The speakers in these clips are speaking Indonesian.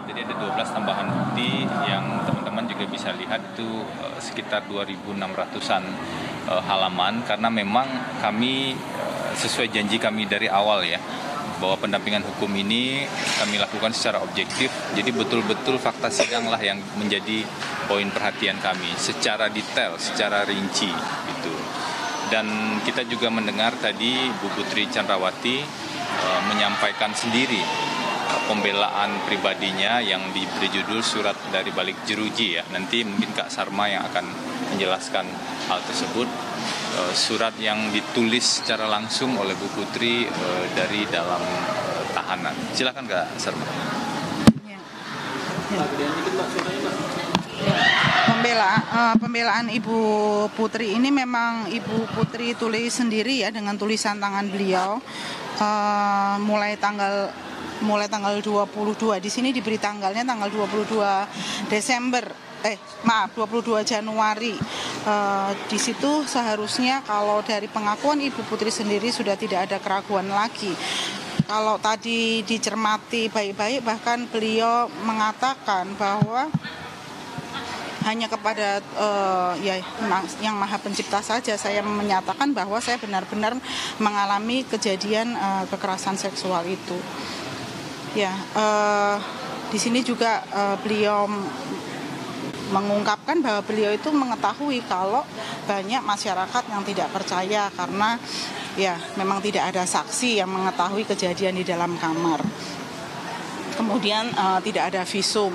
Jadi ada 12 tambahan bukti yang teman-teman juga bisa lihat itu sekitar 2.600-an halaman, karena memang kami sesuai janji kami dari awal ya, bahwa pendampingan hukum ini kami lakukan secara objektif. Jadi betul-betul fakta sidang lah yang menjadi poin perhatian kami secara detail, secara rinci gitu. Dan kita juga mendengar tadi Bu Putri Chandrawati menyampaikan sendiri pembelaan pribadinya yang diberi judul Surat dari Balik Jeruji ya. Nanti mungkin Kak Sarma yang akan menjelaskan hal tersebut. Surat yang ditulis secara langsung oleh Bu Putri dari dalam tahanan. Silakan Kak Sarma. Ya. Pembelaan Ibu Putri ini memang Ibu Putri tulis sendiri ya, dengan tulisan tangan beliau. Mulai tanggal 22. Di sini diberi tanggalnya tanggal 22 Januari. Di situ seharusnya kalau dari pengakuan Ibu Putri sendiri sudah tidak ada keraguan lagi. Kalau tadi dicermati baik-baik, bahkan beliau mengatakan bahwa hanya kepada yang Maha Pencipta saja saya menyatakan bahwa saya benar-benar mengalami kejadian kekerasan seksual itu. Ya, di sini juga beliau mengungkapkan bahwa beliau itu mengetahui kalau banyak masyarakat yang tidak percaya karena ya memang tidak ada saksi yang mengetahui kejadian di dalam kamar. Kemudian tidak ada visum.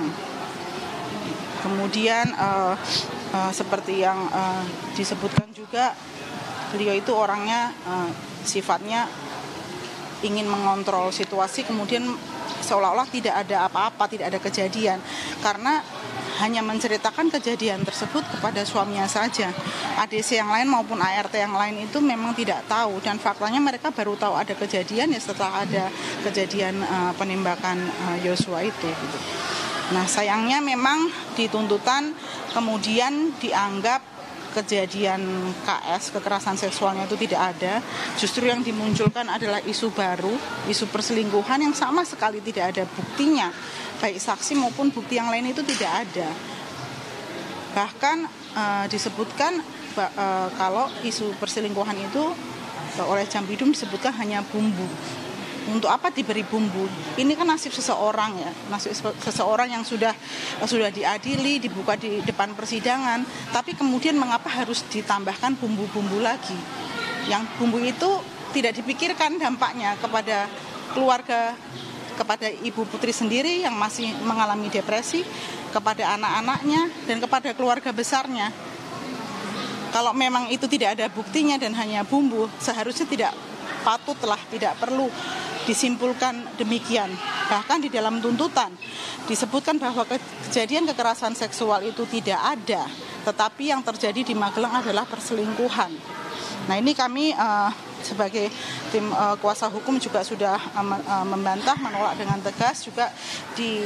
Kemudian seperti yang disebutkan juga, beliau itu orangnya sifatnya ingin mengontrol situasi, kemudian seolah-olah tidak ada apa-apa, tidak ada kejadian, karena hanya menceritakan kejadian tersebut kepada suaminya saja. ADC yang lain maupun ART yang lain itu memang tidak tahu, dan faktanya mereka baru tahu ada kejadian ya setelah ada kejadian penembakan Yosua itu. Nah, sayangnya memang di tuntutan kemudian dianggap kejadian KS, kekerasan seksualnya itu tidak ada. Justru yang dimunculkan adalah isu baru, isu perselingkuhan yang sama sekali tidak ada buktinya. Baik saksi maupun bukti yang lain itu tidak ada. Bahkan disebutkan kalau isu perselingkuhan itu oleh Jampidum disebutkan hanya bumbu. Untuk apa diberi bumbu? Ini kan nasib seseorang ya, nasib seseorang yang sudah diadili, dibuka di depan persidangan, tapi kemudian mengapa harus ditambahkan bumbu-bumbu lagi? Yang bumbu itu tidak dipikirkan dampaknya kepada keluarga, kepada Ibu Putri sendiri yang masih mengalami depresi, kepada anak-anaknya, dan kepada keluarga besarnya. Kalau memang itu tidak ada buktinya dan hanya bumbu, seharusnya tidak patutlah, tidak perlu disimpulkan demikian. Bahkan di dalam tuntutan disebutkan bahwa kejadian kekerasan seksual itu tidak ada, tetapi yang terjadi di Magelang adalah perselingkuhan. Nah, ini kami sebagai tim kuasa hukum juga sudah membantah, menolak dengan tegas. Juga di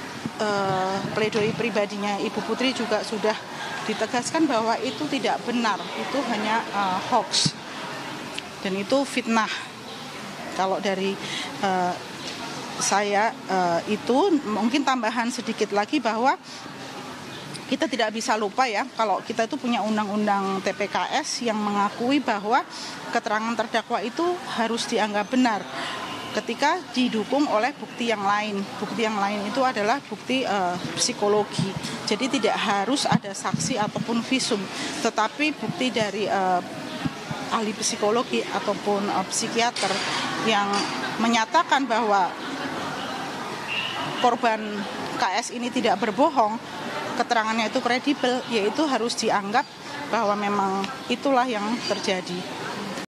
pledoi pribadinya Ibu Putri juga sudah ditegaskan bahwa itu tidak benar, itu hanya hoax dan itu fitnah. Kalau dari saya itu mungkin tambahan sedikit lagi bahwa kita tidak bisa lupa ya, kalau kita itu punya undang-undang TPKS yang mengakui bahwa keterangan terdakwa itu harus dianggap benar ketika didukung oleh bukti yang lain. Bukti yang lain itu adalah bukti psikologi. Jadi tidak harus ada saksi ataupun visum, tetapi bukti dari ahli psikologi ataupun psikiater yang menyatakan bahwa korban KS ini tidak berbohong, keterangannya itu kredibel, yaitu harus dianggap bahwa memang itulah yang terjadi.